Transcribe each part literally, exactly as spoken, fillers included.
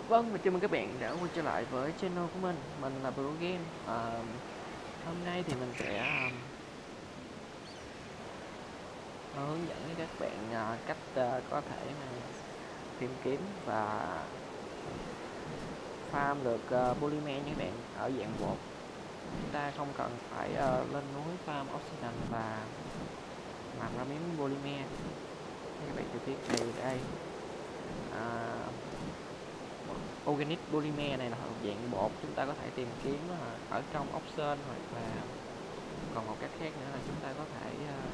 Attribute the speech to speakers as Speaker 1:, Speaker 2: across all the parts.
Speaker 1: Vâng, và chào mừng các bạn đã quay trở lại với channel của mình. Mình là Pro Game. À, hôm nay thì mình sẽ um, hướng dẫn các bạn uh, cách uh, có thể mà tìm kiếm và farm được uh, polymer nha các bạn, ở dạng bột. Chúng ta không cần phải uh, lên núi farm obsidian và làm ra miếng polymer. Các bạn trực tiếp đây đây. À, organic polymer này là dạng bột, chúng ta có thể tìm kiếm ở trong option, hoặc là còn một cách khác nữa là chúng ta có thể uh,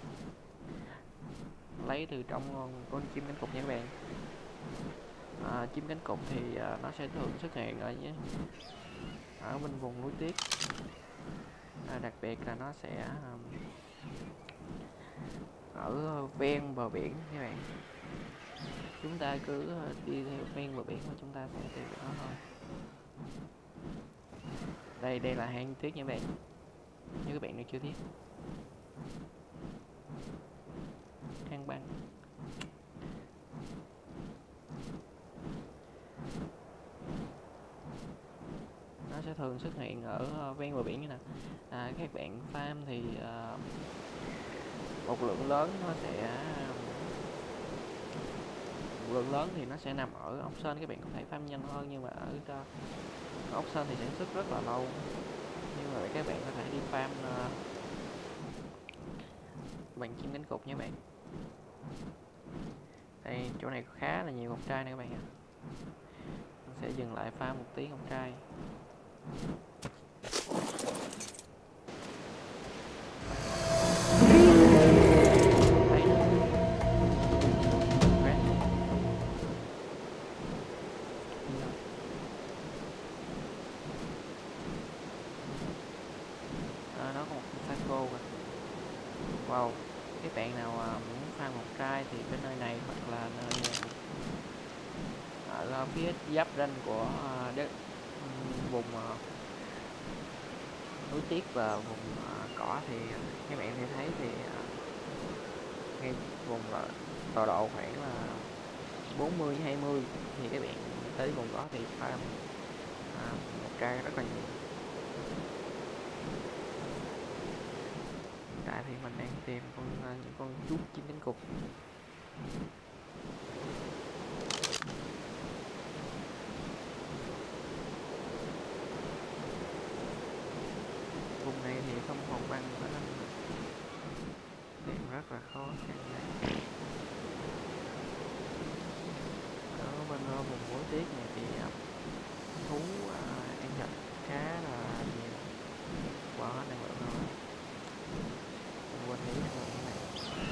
Speaker 1: lấy từ trong con chim cánh cụt nha các bạn. À, chim cánh cụt thì uh, nó sẽ thường xuất hiện ở ở bên vùng núi tuyết, à, đặc biệt là nó sẽ um, ở ven bờ biển các bạn. Chúng ta cứ đi theo ven bờ biển và chúng ta sẽ tìm được nó thôi. Đây đây là hang tuyết nha các bạn, như các bạn được chưa biết, hang băng. Nó sẽ thường xuất hiện ở ven bờ biển như nè. À, các bạn farm thì uh, một lượng lớn nó sẽ một lượng lớn thì nó sẽ nằm ở option, các bạn có thể farm nhanh hơn, nhưng mà ở uh, option thì sản xuất rất là lâu. Nhưng mà các bạn có thể đi farm uh, bằng chim cánh cụt nha các bạn. Đây, chỗ này khá là nhiều ngọc trai nè các bạn ạ. Mình sẽ dừng lại farm một tí ngọc trai. À, nó có một psycho rồi. Wow, các bạn nào uh, muốn farm ngọc trai thì bên nơi này, hoặc là nơi ở phía giáp ranh của uh, đất um, vùng uh, núi tuyết và vùng uh, cỏ thì các bạn sẽ thấy thì uh, ngay vùng uh, tọa độ khoảng là bốn mươi hai mươi thì các bạn tới vùng đó thì farm uh, ngọc trai rất là nhiều. Hiện tại thì mình đang tìm con uh, những con chút chim cánh cụt. Vùng này thì không còn băng nữa nên tìm rất là khó khăn này. Ở bên uh, vùng núi tuyết này thì uh, thú uh, ăn thịt khá là nhiều, bỏ hết năng lượng rồi. Mình quên nghĩ năng lượng này.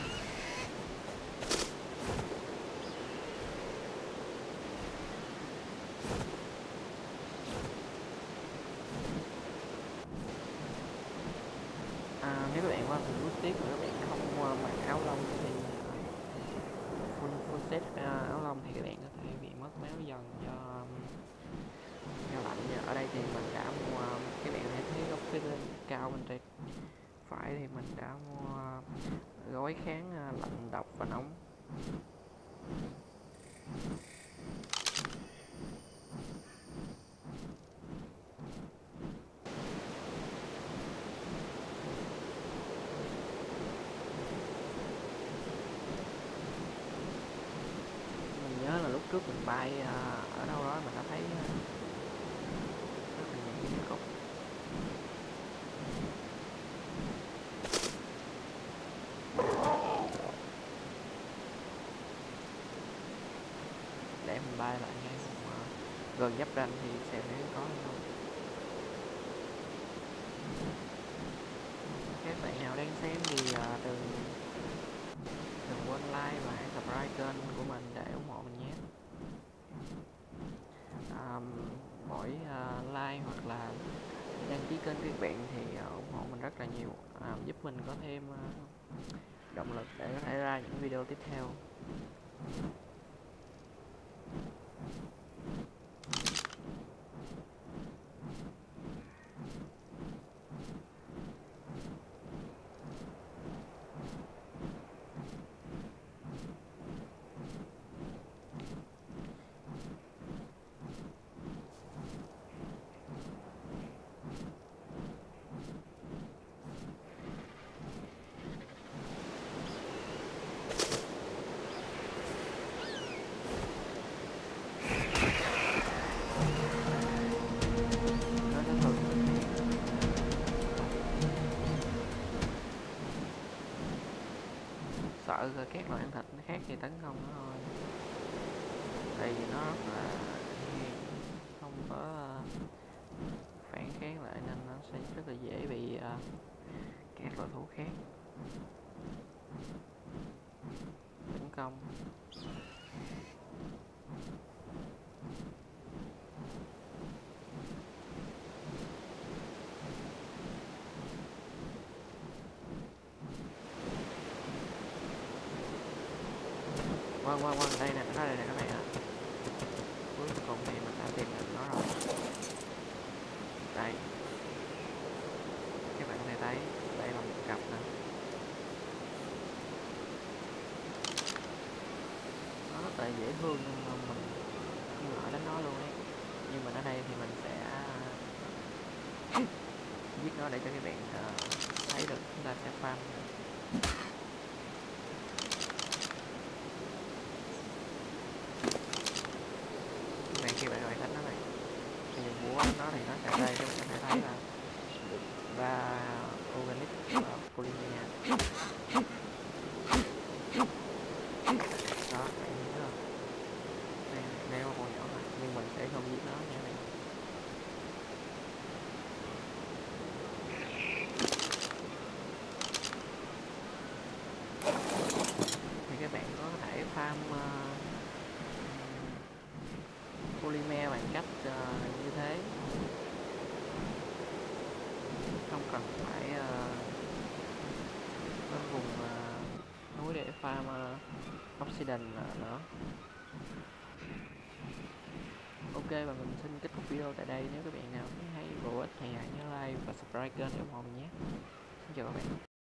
Speaker 1: À, nếu các bạn qua vùng núi tuyết mà các bạn không uh, mặc áo lông thì uh, full full set uh, áo lông thì các bạn có thể bị mất máu dần do um, do lạnh. Ở đây thì mình đã mua uh, các bạn hãy thấy góc phía bên cao bên tay phải thì mình đã mua uh, gói kháng uh, lạnh, độc và nóng. Mình nhớ là lúc trước mình bay uh, ở đâu đó mình đã thấy uh, rất là nhiều chim cút. Để mình bay lại ngay vùng uh, gần giáp ranh thì xem nếu có không. Các bạn nào đang xem thì uh, đừng đừng quên like và hãy subscribe kênh của mình để ủng hộ mình nhé. Um, mỗi uh, like hoặc là đăng ký kênh các bạn thì uh, ủng hộ mình rất là nhiều, uh, giúp mình có thêm uh, động lực để có thể ra những video tiếp theo. uh, các loại ăn thịt khác thì tấn công nó thôi, tại vì nó rất là hiền, không có uh, phản kháng lại nên nó sẽ rất là dễ bị uh, các loại thú khác tấn công. Vâng vâng vâng, đây nè, nó đây nè các bạn ạ. Cuối cùng thì mình đã tìm được nó rồi. Đây, các bạn có thể thấy đây là một cặp nè, nó rất là dễ thương nên mà mình không ngại đánh nó luôn ấy. Nhưng mà ở đây thì mình sẽ giết nó để cho các bạn uh, thấy được chúng ta sẽ farm. Các bạn khi bạn gọi đánh nó này, khi mình búa nó thì nó sẽ đây, các bạn có thể thấy là và organic và polymer đó, bạn nhìn thấy không? Đây, đây là con nhỏ này nhưng mình sẽ không giết nó nha bạn. Thì các bạn có thể farm uh, polymer bằng cách uh, như thế, không cần phải uh, đến vùng uh, núi để farm uh, obsidian nữa. Ok, và mình xin kết thúc video tại đây. Nếu các bạn nào thấy hay bổ ích thì hãy nhớ like và subscribe kênh để ủng hộ mình nhé. Xin chào các bạn.